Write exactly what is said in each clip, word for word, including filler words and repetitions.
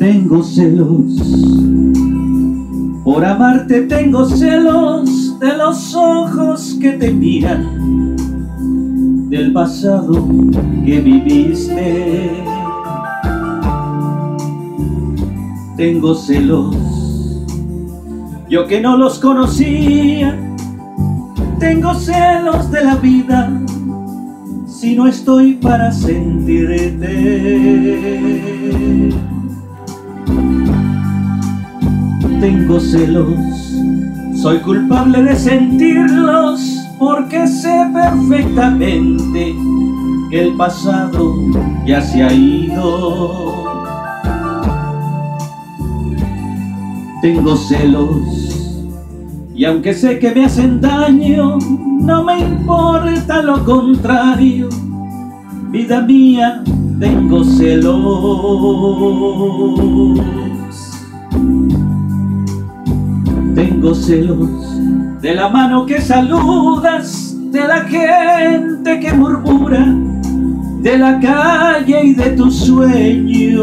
Tengo celos, por amarte tengo celos de los ojos que te miran, del pasado que viviste. Tengo celos, yo que no los conocía. Tengo celos de la vida, si no estoy para sentirte. Tengo celos, soy culpable de sentirlos, porque sé perfectamente que el pasado ya se ha ido. Tengo celos, y aunque sé que me hacen daño, no me importa lo contrario. Vida mía, tengo celos. Tengo celos de la mano que saludas, de la gente que murmura, de la calle y de tus sueños.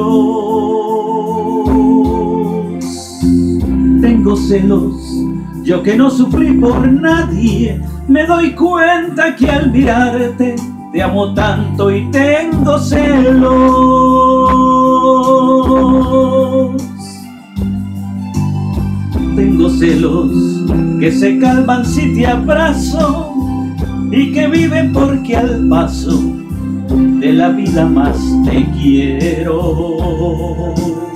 Tengo celos, yo que no sufrí por nadie, me doy cuenta que al mirarte te amo tanto y tengo celos. Tengo celos que se calman si te abrazo y que viven porque al paso de la vida más te quiero.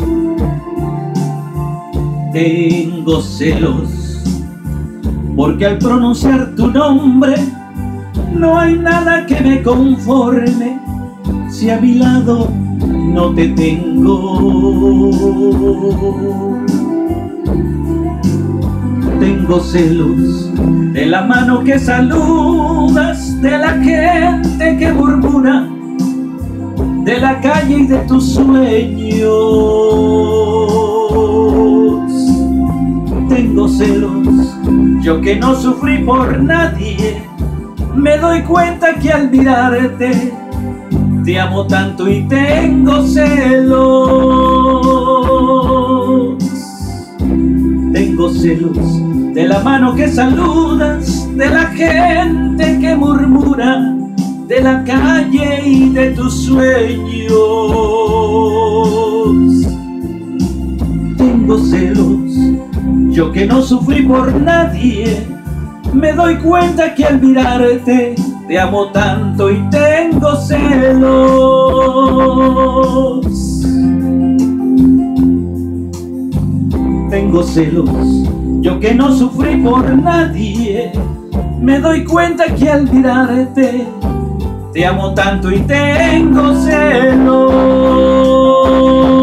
Tengo celos porque al pronunciar tu nombre no hay nada que me conforme si a mi lado no te tengo. Tengo celos de la mano que saludas, de la gente que murmura, de la calle y de tus sueños. Tengo celos, yo que no sufrí por nadie, me doy cuenta que al mirarte te amo tanto y tengo celos. Tengo celos de la mano que saludas, de la gente que murmura, de la calle y de tus sueños. Tengo celos, yo que no sufrí por nadie, me doy cuenta que al mirarte te amo tanto y tengo celos. Tengo celos, yo que no sufrí por nadie, me doy cuenta que al mirarte te amo tanto y tengo celos.